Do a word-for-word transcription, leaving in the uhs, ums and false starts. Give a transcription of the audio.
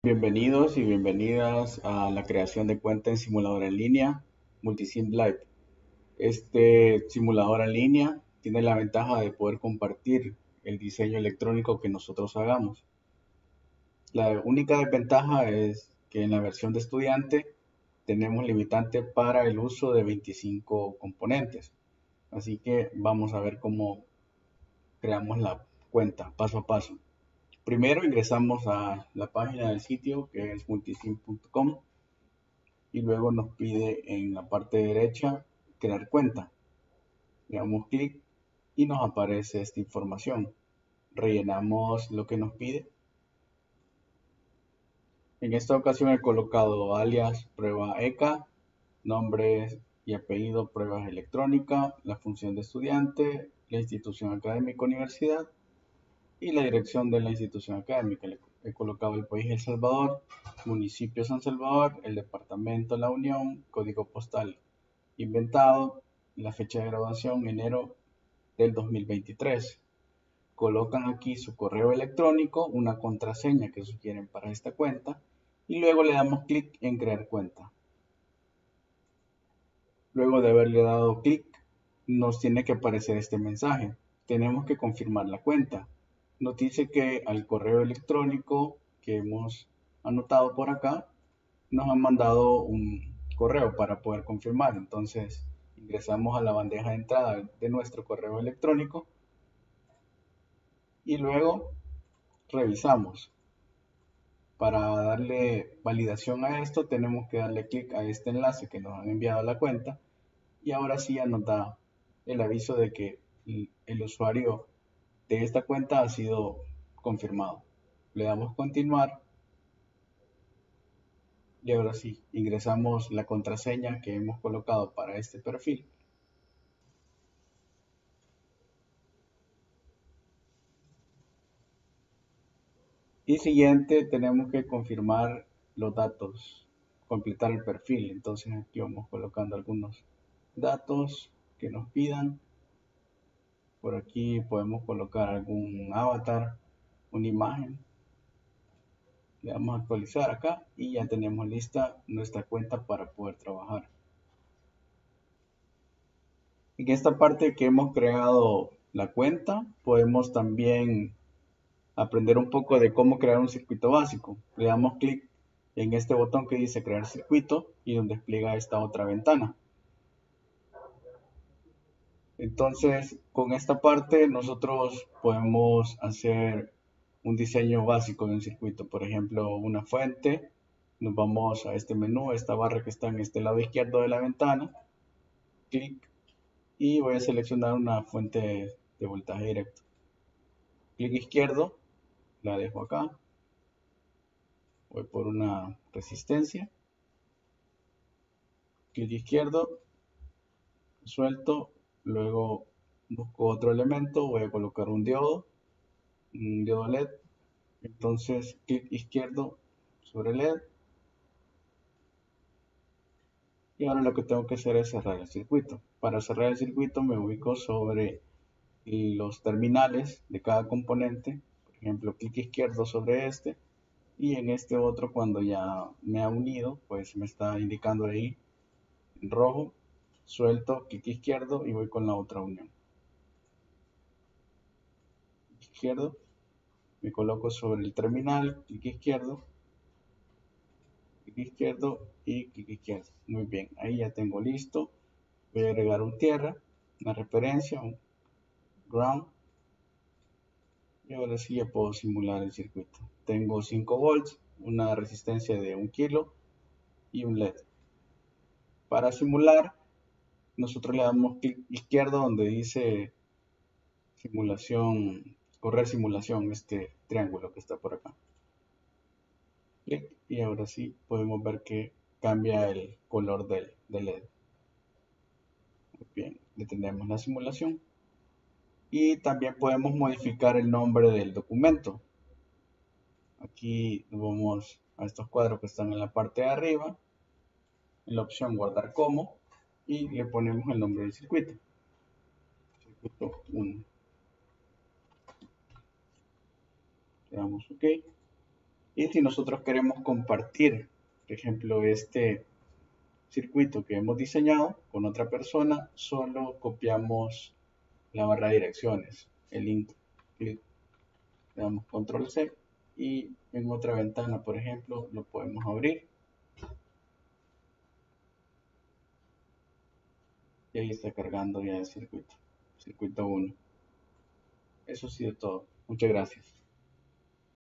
Bienvenidos y bienvenidas a la creación de cuenta en simulador en línea Multisim Live. Este simulador en línea tiene la ventaja de poder compartir el diseño electrónico que nosotros hagamos. La única desventaja es que en la versión de estudiante tenemos limitante para el uso de veinticinco componentes. Así que vamos a ver cómo creamos la cuenta paso a paso. Primero ingresamos a la página del sitio, que es multisim punto com, y luego nos pide en la parte derecha crear cuenta. Le damos clic y nos aparece esta información. Rellenamos lo que nos pide. En esta ocasión he colocado alias prueba E C A, nombre y apellido pruebas electrónica, la función de estudiante, la institución académica universidad y la dirección de la institución académica. He colocado el país El Salvador, municipio San Salvador, el departamento La Unión, código postal inventado, la fecha de graduación enero del dos mil veintitrés. Colocan aquí su correo electrónico, una contraseña que sugieren para esta cuenta y luego le damos clic en crear cuenta. Luego de haberle dado clic, nos tiene que aparecer este mensaje. Tenemos que confirmar la cuenta. Nos dice que al correo electrónico que hemos anotado por acá, nos han mandado un correo para poder confirmar. Entonces ingresamos a la bandeja de entrada de nuestro correo electrónico y luego revisamos. Para darle validación a esto tenemos que darle clic a este enlace que nos han enviado a la cuenta y ahora sí ya nos da el aviso de que el usuario de esta cuenta ha sido confirmado. Le damos continuar y ahora sí ingresamos la contraseña que hemos colocado para este perfil. Y siguiente tenemos que confirmar los datos, completar el perfil. Entonces aquí vamos colocando algunos datos que nos pidan. Por aquí podemos colocar algún avatar, una imagen. Le damos a actualizar acá y ya tenemos lista nuestra cuenta para poder trabajar. En esta parte que hemos creado la cuenta, podemos también aprender un poco de cómo crear un circuito básico. Le damos clic en este botón que dice crear circuito y donde despliega esta otra ventana. Entonces, con esta parte nosotros podemos hacer un diseño básico de un circuito. Por ejemplo, una fuente. Nos vamos a este menú, a esta barra que está en este lado izquierdo de la ventana. Clic y voy a seleccionar una fuente de voltaje directo. Clic izquierdo, la dejo acá. Voy por una resistencia. Clic izquierdo, suelto, luego busco otro elemento, voy a colocar un diodo, un diodo L E D. Entonces, clic izquierdo sobre L E D. Y ahora lo que tengo que hacer es cerrar el circuito. Para cerrar el circuito me ubico sobre los terminales de cada componente. Por ejemplo, clic izquierdo sobre este. Y en este otro, cuando ya me ha unido, pues me está indicando ahí en rojo. Suelto, clic izquierdo y voy con la otra unión. Izquierdo, me coloco sobre el terminal, clic izquierdo, clic izquierdo y clic izquierdo. Muy bien, ahí ya tengo listo. Voy a agregar un tierra, una referencia, un ground. Y ahora sí ya puedo simular el circuito. Tengo cinco volts, una resistencia de un kilo y un L E D. Para simular, nosotros le damos clic izquierdo donde dice simulación, correr simulación, este triángulo que está por acá. Clic y ahora sí podemos ver que cambia el color del, del L E D. Muy bien, detenemos la simulación. Y también podemos modificar el nombre del documento. Aquí vamos a estos cuadros que están en la parte de arriba, en la opción guardar como, y le ponemos el nombre del circuito. Circuito uno. Le damos OK. Y si nosotros queremos compartir, por ejemplo, este circuito que hemos diseñado con otra persona, solo copiamos la barra de direcciones, el link, clic, le damos control C y en otra ventana, por ejemplo, lo podemos abrir y ahí está cargando ya el circuito, circuito uno. Eso ha sido todo. Muchas gracias.